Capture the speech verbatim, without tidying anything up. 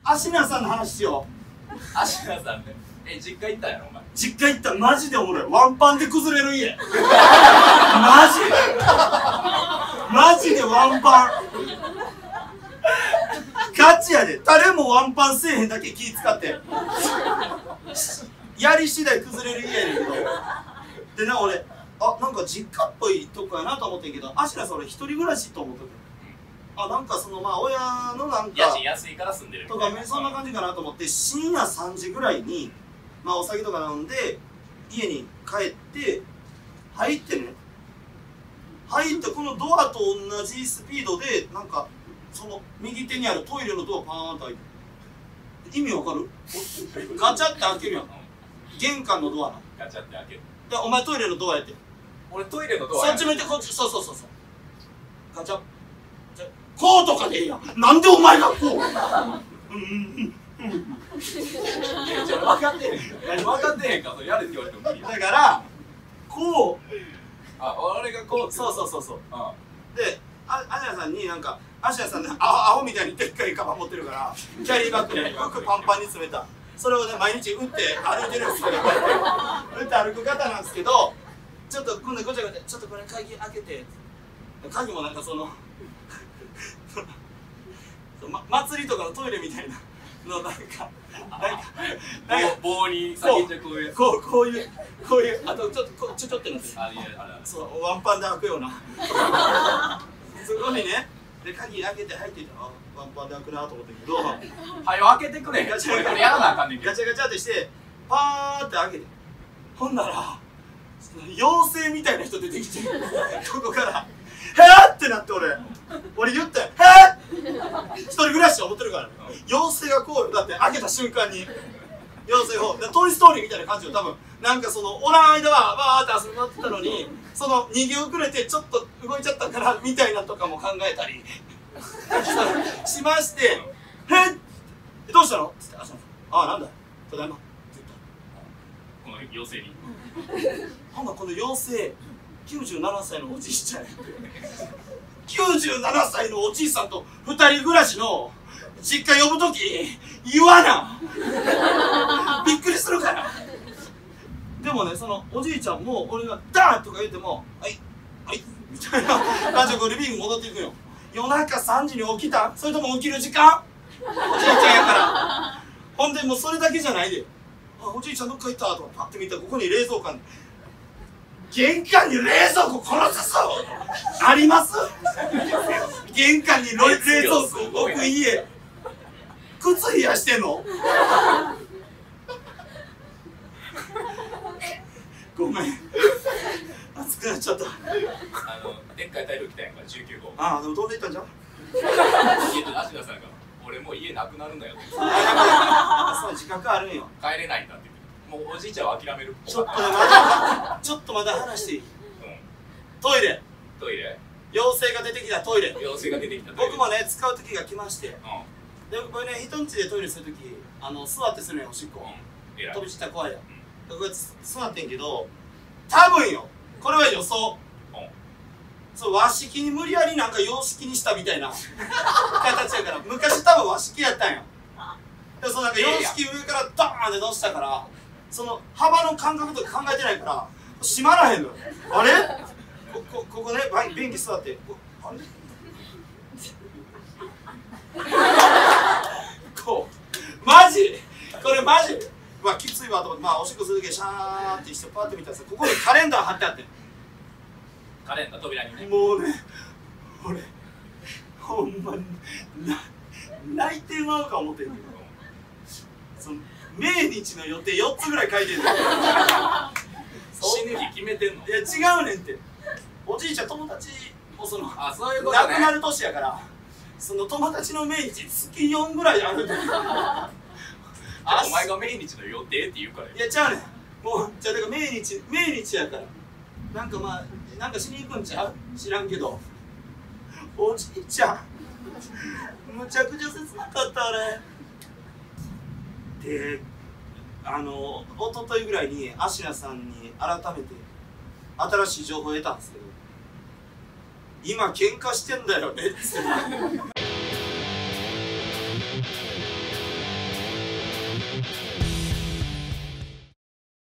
アシナさんの話しよう。アシナさんね。え、実家行ったんやろお前。 実家行ったらマジでおもろい。ワンパンで崩れる家。マジマジでワンパン。ガチやで。誰もワンパンせえへんだけ気使って。やり次第崩れる家やねんけど。でな、俺、あ、なんか実家っぽいとこやなと思ってんけど、アシナさん俺一人暮らしと思ってて。あ、なんかそのまあ親のなんか家賃安いから住んでるみたいなとかそんな感じかなと思って、深夜さんじぐらいにまあお酒とか飲んで家に帰って入ってね、入ってこのドアと同じスピードでなんかその右手にあるトイレのドアパーンと開いて、意味わかる？ガチャって開けるやん。玄関のドアな。 ガチャって開ける。 でお前トイレのドアやって。 俺トイレのドアそっち向いてこっち。そうそうそうそう。ガチャ。こうとかでいいやん。なんでお前がこう。うんうんうんうん。 分かってへん。分かってへんか。それやれって言われても無理や。 だからこう。 あ、俺がこう。 そうそうそうそう。 うん。 で、あ、アジアさんになんかアジアさんね、アホみたいにでっかいカバン持ってるからキャリーバッグに服パンパンに詰めた。それをね毎日打って歩いてるんですけど、打って歩く方なんですけど、ちょっと今度ごちゃごちゃ、ちょっとこれ鍵開けて。鍵もなんかそのま、祭りとかのトイレみたいなのなんかなんか棒に先っちょこういうこうこういうこういうあとちょっとこちょちょってなってる。 あ、いやあれあれそうワンパンで開くようなそこにね、で鍵開けて入っていたらワンパンで開くなと思ったけど、 はよ開けてくれ。 ガチャガチャこれやらなあかんねんけど。 ガチャガチャってしてパーって開けて、ほんなら妖精みたいな人出てきてここからへーってなって、俺俺言ったよ、へー一人暮らし思ってるからね、妖精がこうだって開けた瞬間に妖精をトイ・ストーリーみたいな感じよ。多分なんかそのおらん間はバーって遊び回ってたのに、その逃げ遅れてちょっと動いちゃったからみたいなとかも考えたりしまして、へっどうしたのって言って、ああなんだただいまって言ったこの妖精に。 ほんなこの妖精きゅうじゅうななさいのおじいちゃんやって、きゅうじゅうななさいのおじいさんとふたり暮らしの実家呼ぶとき言わなびっくりするから。でもね、そのおじいちゃんも俺がダーンとか言っても「はいはい」みたいな感じでこうリビング戻っていくよ。夜中さんじに起きた？それとも起きる時間？おじいちゃんやから。ほんでもうそれだけじゃないで、あ、おじいちゃんどっか行ったとかパッて見たらここに冷蔵庫に、玄関に冷蔵庫殺すぞあります？玄関に冷蔵庫置く家、靴冷やしてんの？ごめん熱くなっちゃった。 あのでっかい台風来たやんか、じゅうきゅうごう。 ああ、でも飛んでいったんじゃん。 家で足出さんから俺もう家なくなるんだよって。 そう自覚あるんよ。 帰れないんだって言って、もうおじいちゃんは諦める。 ちょっとねまだちょっとまだ話していい？トイレ、 トイレ、 妖精が出てきたトイレ、 妖精が出てきた。 僕もね使う時が来まして、 うん、 でこれね人ん家でトイレする時あの座ってするんや、おしっこ、 えらい飛び散ったら怖いやん。これ座ってんけど、多分よこれは予想、そう和式に無理やりなんか洋式にしたみたいな形やから、昔多分和式やったんよ。でそのなんか洋式上からドーンって乗せたから、その幅の感覚とか考えてないから閉まらへんのよ。あれここここね便器座ってあれこうマジこれマジうわきついわと思って、まあおしっこする時シャーってしてパッと見たらさ、ここにカレンダー貼ってあって、 カレンダー扉にね。 もうね俺ほんまに泣いてまうか思ってるけど、その命日の予定よっつぐらい書いてるの死ぬ日決めてんの？ いや違うねんって。おじいちゃん友達もそのあ、そういうことね。 亡くなる年やから、その友達の命日月よんぐらいあるんだよあ、お前が命日の予定って言うからよ。 いやちゃうねん、もうじゃあだから命日命日やから、なんかまあなんかしに行くんちゃう知らんけど、おじいちゃんむちゃくちゃ切なかったあれで、あの一昨日ぐらいにアシナさんに改めて新しい情報を得たんですけど、今喧嘩してんだよねって